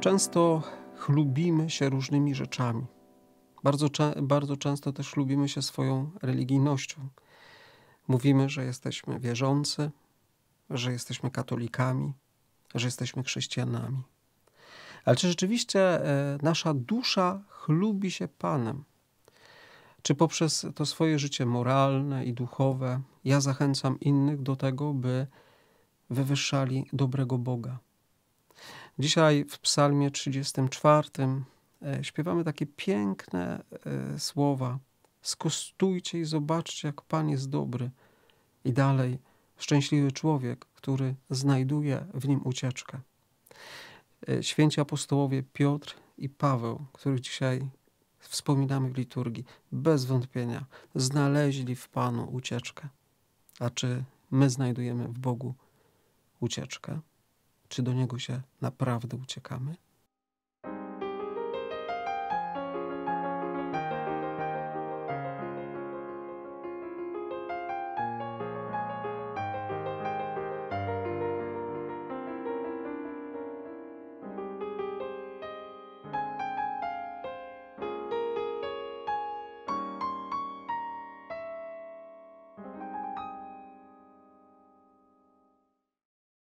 Często chlubimy się różnymi rzeczami. Bardzo często też chlubimy się swoją religijnością. Mówimy, że jesteśmy wierzący, że jesteśmy katolikami, że jesteśmy chrześcijanami. Ale czy rzeczywiście nasza dusza chlubi się Panem? Czy poprzez to swoje życie moralne i duchowe ja zachęcam innych do tego, by wywyższali dobrego Boga? Dzisiaj w psalmie 34 śpiewamy takie piękne słowa. Skostujcie i zobaczcie, jak Pan jest dobry. I dalej, szczęśliwy człowiek, który znajduje w nim ucieczkę. Święci apostołowie Piotr i Paweł, których dzisiaj wspominamy w liturgii, bez wątpienia znaleźli w Panu ucieczkę. A czy my znajdujemy w Bogu ucieczkę? Czy do Niego się naprawdę uciekamy?